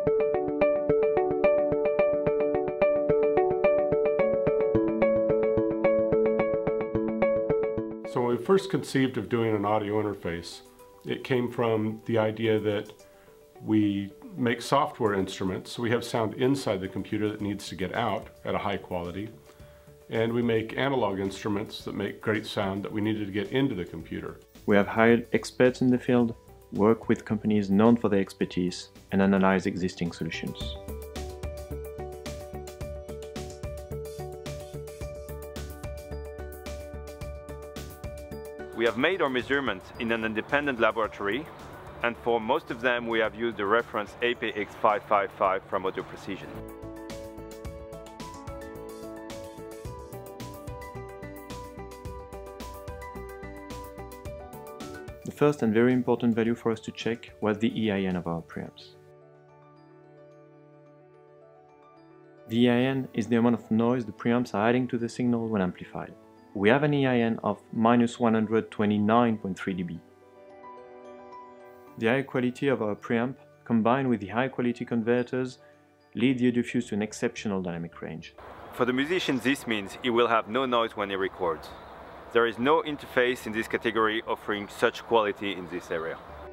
So when we first conceived of doing an audio interface, it came from the idea that we make software instruments, so we have sound inside the computer that needs to get out at a high quality, and we make analog instruments that make great sound that we needed to get into the computer. We have hired experts in the field, work with companies known for their expertise, and analyze existing solutions. We have made our measurements in an independent laboratory, and for most of them we have used the reference APX555 from Audio Precision. The first and very important value for us to check was the EIN of our preamps. The EIN is the amount of noise the preamps are adding to the signal when amplified. We have an EIN of -129.3 dB. The high quality of our preamp, combined with the high quality converters, lead the AudioFuse to an exceptional dynamic range. For the musician, this means he will have no noise when he records. There is no interface in this category offering such quality in this area.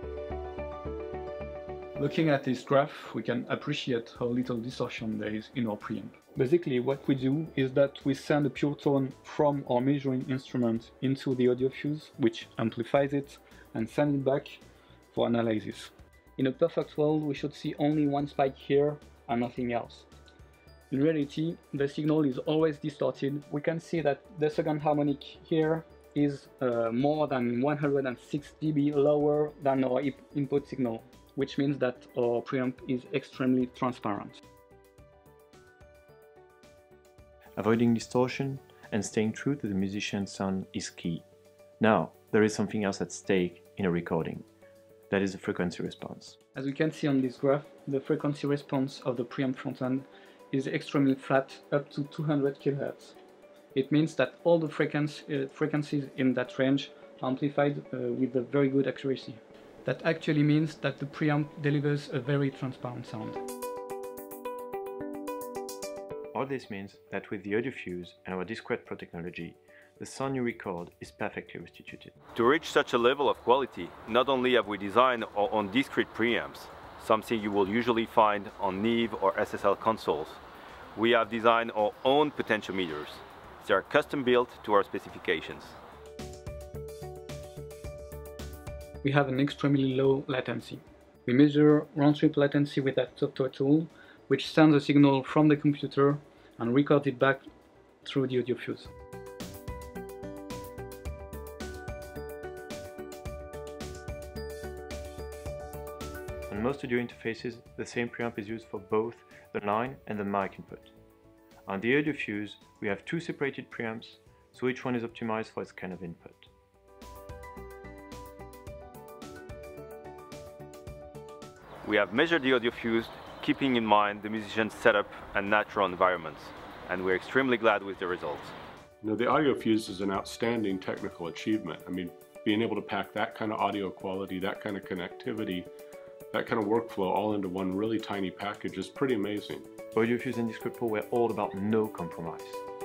Looking at this graph, we can appreciate how little distortion there is in our preamp. Basically, what we do is that we send a pure tone from our measuring instrument into the AudioFuse, which amplifies it and sends it back for analysis. In a perfect world, we should see only one spike here and nothing else. In reality, the signal is always distorted. We can see that the second harmonic here is more than 106 dB lower than our input signal, which means that our preamp is extremely transparent. Avoiding distortion and staying true to the musician's sound is key. Now, there is something else at stake in a recording. That is the frequency response. As you can see on this graph, the frequency response of the preamp frontend is extremely flat, up to 200 kHz. It means that all the frequencies in that range are amplified with a very good accuracy. That actually means that the preamp delivers a very transparent sound. All this means that with the AudioFuse and our discrete Pro technology, the sound you record is perfectly restituted. To reach such a level of quality, not only have we designed our own discrete preamps, something you will usually find on Neve or SSL consoles, we have designed our own potentiometers. They are custom built to our specifications. We have an extremely low latency. We measure round-trip latency with that software tool, which sends a signal from the computer and records it back through the AudioFuse. On most audio interfaces, the same preamp is used for both the line and the mic input. On the AudioFuse, we have two separated preamps, so each one is optimized for its kind of input. We have measured the AudioFuse keeping in mind the musician's setup and natural environments, and we're extremely glad with the results. You know, the AudioFuse is an outstanding technical achievement. I mean, being able to pack that kind of audio quality, that kind of connectivity, that kind of workflow all into one really tiny package is pretty amazing. AudioFuse and Discrete Pro were all about no compromise.